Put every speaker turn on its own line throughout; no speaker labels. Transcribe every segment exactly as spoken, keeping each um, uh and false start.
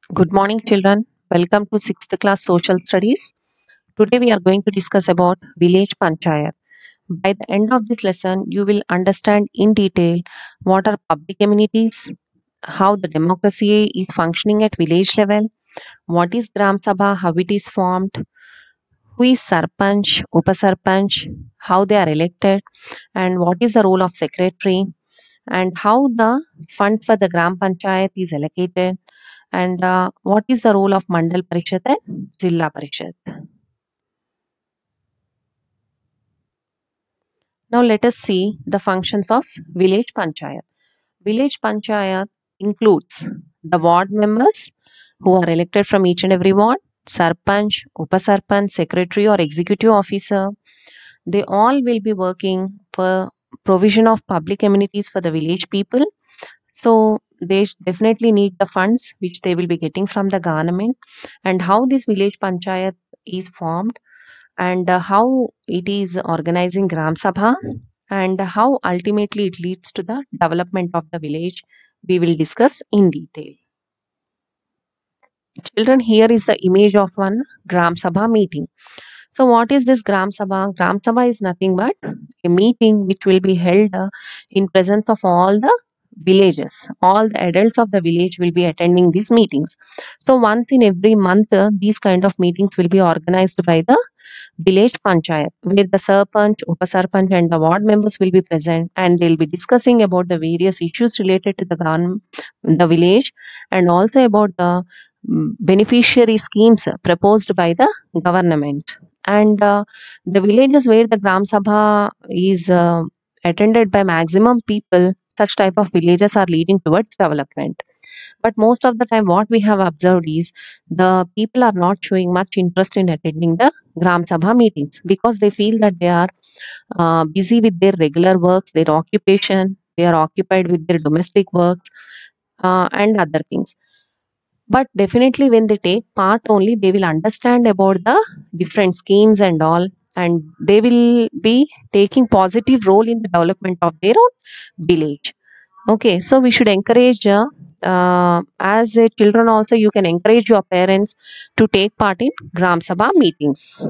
Good morning, children. Welcome to sixth class Social Studies. Today we are going to discuss about village panchayat. By the end of this lesson, you will understand in detail what are public amenities, how the democracy is functioning at village level, what is Gram Sabha, how it is formed, who is Sarpanch, Upasarpanch, how they are elected, and what is the role of secretary, and how the fund for the Gram Panchayat is allocated, and uh, what is the role of Mandal Parishad and Zilla Parishad. Now let us see the functions of village panchayat. Village panchayat includes the ward members who are elected from each and every ward, sarpanch, upasarpanch, secretary or executive officer. They all will be working for provision of public amenities for the village people. So they sh- definitely need the funds which they will be getting from the government, and how this village panchayat is formed, and uh, how it is organizing Gram Sabha, and how ultimately it leads to the development of the village. We will discuss in detail. Children, here is the image of one Gram Sabha meeting. So, what is this Gram Sabha? Gram Sabha is nothing but a meeting which will be held uh, in presence of all the villages. All the adults of the village will be attending these meetings. So, once in every month, uh, these kind of meetings will be organized by the village panchayat, where the sarpanch, upasarpanch, and the ward members will be present, and they'll be discussing about the various issues related to the government, the village, and also about the mm, beneficiary schemes proposed by the government. And uh, the villages where the Gram Sabha is uh, attended by maximum people, such type of villages are leading towards development. But most of the time, what we have observed is the people are not showing much interest in attending the Gram Sabha meetings because they feel that they are uh, busy with their regular works, their occupation, they are occupied with their domestic works uh, and other things. But definitely, when they take part only, they will understand about the different schemes and all, and they will be taking positive role in the development of their own village. Okay, so we should encourage, uh, uh, as a children also, you can encourage your parents to take part in Gram Sabha meetings.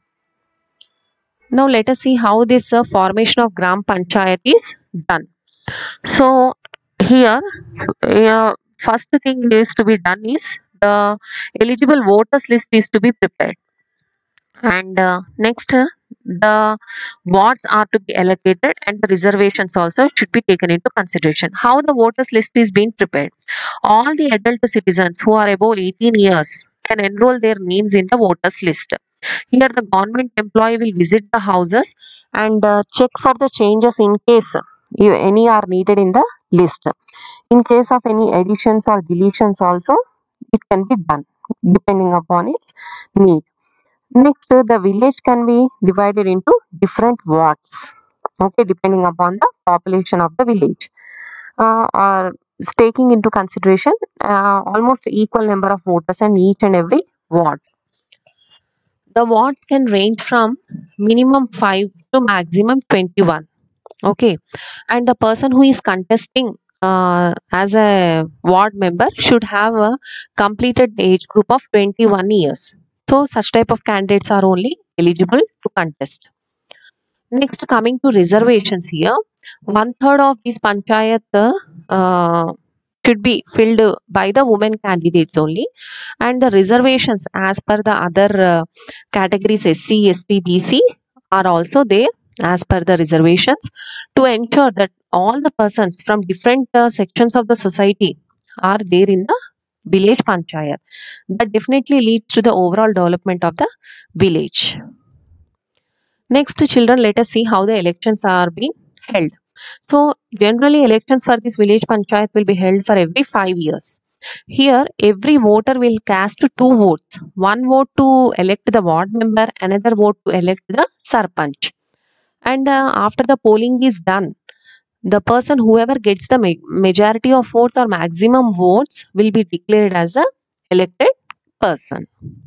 Now let us see how this uh, formation of Gram Panchayat is done. So here, uh, first thing is to be done is the eligible voters list is to be prepared, and uh, next uh, the wards are to be allocated, and the reservations also should be taken into consideration. How the voters list is being prepared? All the adult citizens who are above eighteen years can enroll their names in the voters list. Here the government employee will visit the houses and uh, check for the changes in case if any are needed in the list. In case of any additions or deletions also, it can be done depending upon its need. Next, uh, the village can be divided into different wards, okay, depending upon the population of the village. Uh, or taking into consideration uh, almost equal number of voters in each and every ward. The wards can range from minimum five to maximum twenty-one. Okay, and the person who is contesting uh, as a ward member should have a completed age group of twenty-one years. So, such type of candidates are only eligible to contest. Next, coming to reservations here, one third of these panchayat uh, should be filled by the women candidates only, and the reservations as per the other uh, categories S C, S T, B C are also there as per the reservations, to ensure that all the persons from different uh, sections of the society are there in the village panchayat. That definitely leads to the overall development of the village. Next, children, let us see how the elections are being held. So, generally, elections for this village panchayat will be held for every five years. Here, every voter will cast two votes. One vote to elect the ward member, another vote to elect the sarpanch. And uh, after the polling is done, the person whoever gets the ma- majority of votes or maximum votes will be declared as a elected person.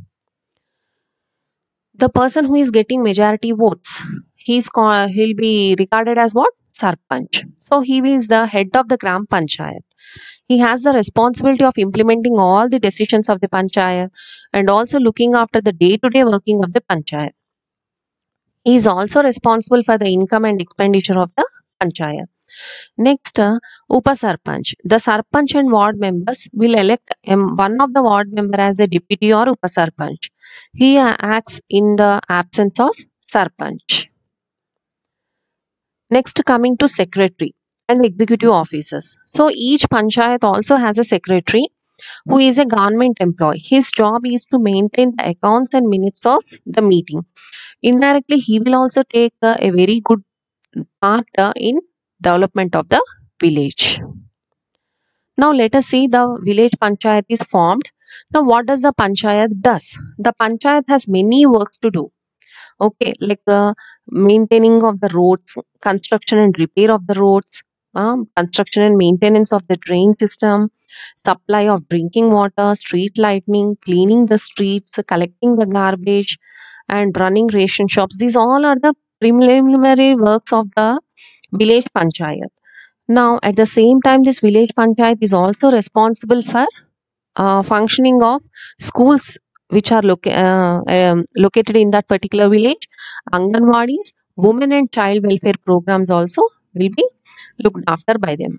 The person who is getting majority votes, he's called, he'll be regarded as what? Sarpanch. So he is the head of the Gram Panchayat. He has the responsibility of implementing all the decisions of the panchayat and also looking after the day-to-day working of the panchayat. He is also responsible for the income and expenditure of the panchayat. Next, uh, Upa Sarpanch. The Sarpanch and ward members will elect um, one of the ward member as a deputy or Upa Sarpanch. He uh, acts in the absence of Sarpanch. Next, coming to secretary and executive officers. So each panchayat also has a secretary who is a government employee. His job is to maintain the accounts and minutes of the meeting. Indirectly, he will also take uh, a very good part uh, in development of the village. Now let us see the village panchayat is formed. Now what does the panchayat does? The panchayat has many works to do. Okay, like uh, maintaining of the roads, construction and repair of the roads, um, construction and maintenance of the drain system, supply of drinking water, street lighting, cleaning the streets, collecting the garbage, and running ration shops. These all are the preliminary works of the village panchayat. Now, at the same time, this village panchayat is also responsible for uh, functioning of schools which are loca- uh, um, located in that particular village. Anganwadis, women and child welfare programs also will be looked after by them.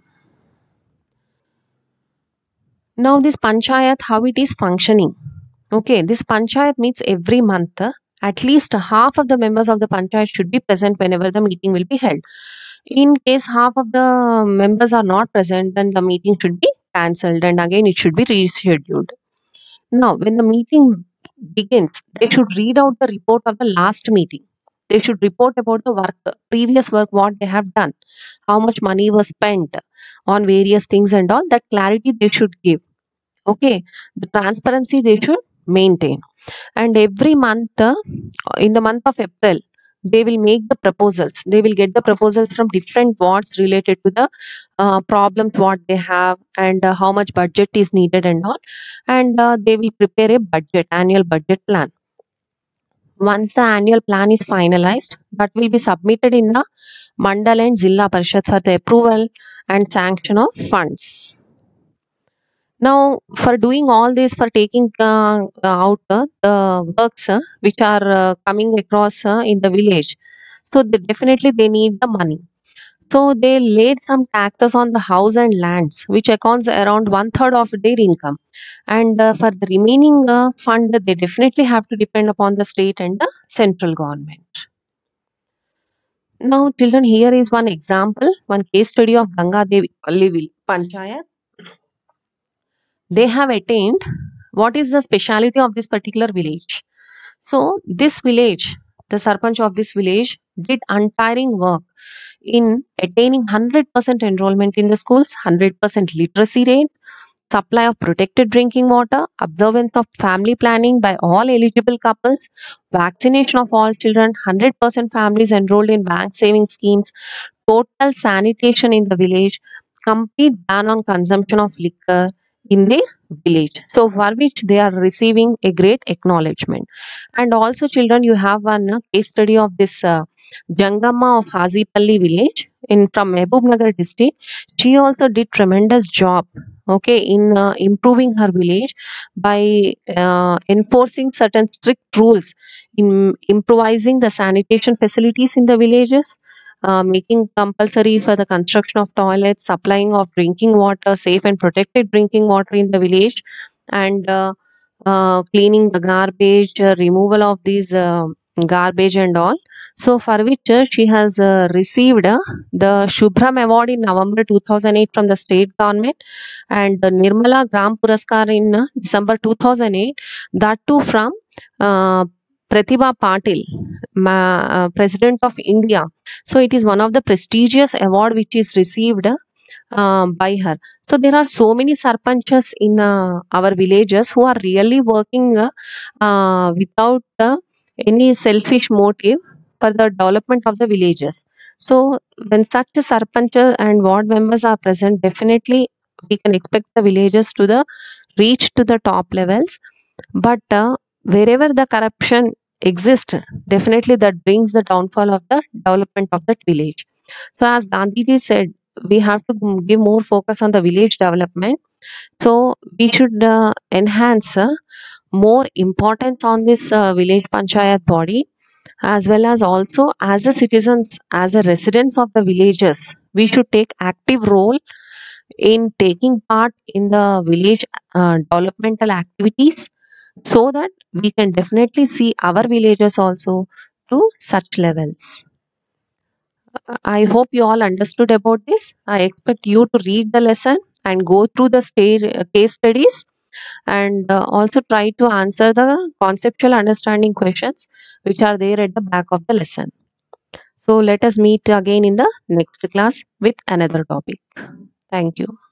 Now, this panchayat, how it is functioning? Okay, this panchayat meets every month. uh, At least half of the members of the panchayat should be present whenever the meeting will be held. In case half of the members are not present, then the meeting should be cancelled and again it should be rescheduled. Now, when the meeting begins, they should read out the report of the last meeting. They should report about the work, previous work, what they have done, how much money was spent on various things and all. That clarity they should give. Okay, the transparency they should maintain. And every month, uh, in the month of April, they will make the proposals. They will get the proposals from different wards related to the uh, problems what they have and uh, how much budget is needed and all. And uh, they will prepare a budget, annual budget plan. Once the annual plan is finalized, that will be submitted in the Mandal and Zilla Parishad for the approval and sanction of funds. Now, for doing all this, for taking uh, out uh, the works uh, which are uh, coming across uh, in the village, so they definitely they need the money. So they laid some taxes on the house and lands, which accounts around one third of their income. And uh, for the remaining uh, fund, they definitely have to depend upon the state and the central government. Now, children, here is one example, one case study of Ganga Devi Palli Panchayat. They have attained what is the speciality of this particular village. So this village, the Sarpanch of this village did untiring work in attaining one hundred percent enrollment in the schools, one hundred percent literacy rate, supply of protected drinking water, observance of family planning by all eligible couples, vaccination of all children, one hundred percent families enrolled in bank saving schemes, total sanitation in the village, complete ban on consumption of liquor in their village. So, for which they are receiving a great acknowledgement. And also, children, you have one uh, case study of this uh, Jangamma of Hazipalli village in from Mehboob Nagar district. She also did tremendous job. Okay, in uh, improving her village by uh, enforcing certain strict rules, in improvising the sanitation facilities in the villages, uh, making compulsory for the construction of toilets, supplying of drinking water, safe and protected drinking water in the village, and uh, uh, cleaning the garbage, uh, removal of these uh, garbage and all. So, for which uh, she has uh, received uh, the Shubhram Award in November two thousand eight from the state government and the Nirmala Gram Puraskar in uh, December two thousand eight, that too from uh, Pratibha Patil, ma- uh, President of India. So it is one of the prestigious award which is received uh, by her. So there are so many sarpanchas in uh, our villages who are really working uh, uh, without uh, any selfish motive for the development of the villages. So when such a sarpancha and ward members are present, definitely we can expect the villages to the reach to the top levels. But uh, wherever the corruption exists, definitely that brings the downfall of the development of that village. So as Gandhiji said, we have to g- give more focus on the village development. So we should uh, enhance uh, more importance on this uh, village panchayat body, as well as also as a citizens, as a residents of the villages, we should take active role in taking part in the village uh, developmental activities, so that we can definitely see our villages also to such levels. I hope you all understood about this. I expect you to read the lesson and go through the sta- case studies, and uh, also try to answer the conceptual understanding questions which are there at the back of the lesson. So let us meet again in the next class with another topic. Thank you.